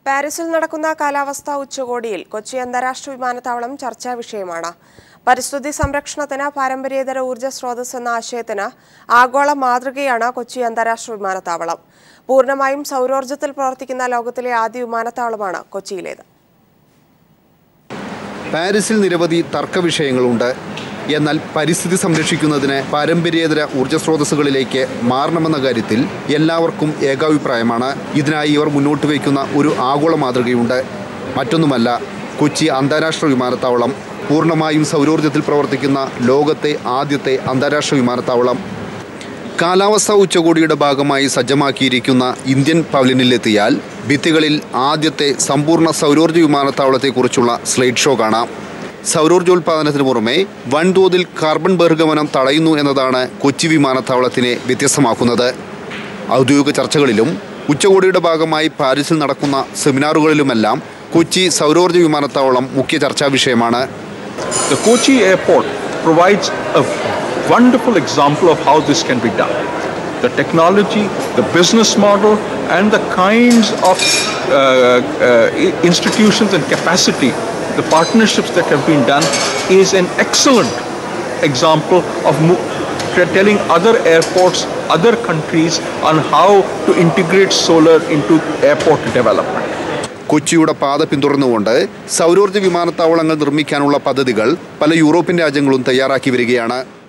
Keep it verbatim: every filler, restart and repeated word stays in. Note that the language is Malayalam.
പാരീസിൽ നടക്കുന്ന കാലാവസ്ഥാ ഉച്ചകോടിയിൽ കൊച്ചി അന്താരാഷ്ട്ര വിമാനത്താവളം ചർച്ചാ വിഷയമാണ്. പരിസ്ഥിതി സംരക്ഷണത്തിന് പാരമ്പര്യേതര ഊർജ്ജ സ്രോതസ് എന്ന ആശയത്തിന് ആഗോള മാതൃകയാണ് കൊച്ചി അന്താരാഷ്ട്ര വിമാനത്താവളം. പൂർണ്ണമായും സൗരോർജ്ജത്തിൽ പ്രവർത്തിക്കുന്ന ലോകത്തിലെ ആദ്യ വിമാനത്താവളമാണ് കൊച്ചിയിലേത്. പാരീസിൽ നിരവധി തർക്ക വിഷയങ്ങളുണ്ട്. എന്നാൽ പരിസ്ഥിതി സംരക്ഷിക്കുന്നതിന് പാരമ്പര്യേതര ഊർജ്ജ സ്രോതസ്സുകളിലേക്ക് മാറണമെന്ന കാര്യത്തിൽ എല്ലാവർക്കും ഏകാഭിപ്രായമാണ്. ഇതിനായി ഇവർ മുന്നോട്ട് വയ്ക്കുന്ന ഒരു ആഗോള മാതൃകയുണ്ട്. മറ്റൊന്നുമല്ല, കൊച്ചി അന്താരാഷ്ട്ര വിമാനത്താവളം. പൂർണ്ണമായും സൗരോർജ്ജത്തിൽ പ്രവർത്തിക്കുന്ന ലോകത്തെ ആദ്യത്തെ അന്താരാഷ്ട്ര വിമാനത്താവളം. കാലാവസ്ഥാ ഉച്ചകോടിയുടെ ഭാഗമായി സജ്ജമാക്കിയിരിക്കുന്ന ഇന്ത്യൻ പവലിയനിലെത്തിയാൽ ഭിത്തികളിൽ ആദ്യത്തെ സമ്പൂർണ്ണ സൗരോർജ്ജ വിമാനത്താവളത്തെക്കുറിച്ചുള്ള സ്ലൈഡ് ഷോ കാണാം. സൗരോർജ്ജോൽപാദനത്തിന് പുറമെ വൻതോതിൽ കാർബൺ ബഹിർഗമനം തടയുന്നു എന്നതാണ് കൊച്ചി വിമാനത്താവളത്തിനെ വ്യത്യസ്തമാക്കുന്നത്. ഔദ്യോഗിക ചർച്ചകളിലും ഉച്ചകോടിയുടെ ഭാഗമായി പാരീസിൽ നടക്കുന്ന സെമിനാറുകളിലുമെല്ലാം കൊച്ചി സൗരോർജ്ജ വിമാനത്താവളം മുഖ്യ ചർച്ചാ വിഷയമാണ്. The Kochi airport provides a wonderful example of how this can be done. The technology, the business model, and the kinds of uh, uh, institutions and capacity, the partnerships that have been done is an excellent example of telling other airports, other countries on how to integrate solar into airport development. കൊച്ചിയുടെ പാത പിന്തുടർന്നുകൊണ്ട് സൗരോർജ്ജ വിമാനത്താവളങ്ങൾ നിർമ്മിക്കാനുള്ള പദ്ധതികൾ പല യൂറോപ്യൻ രാജ്യങ്ങളും തയ്യാറാക്കി വരികയാണ്.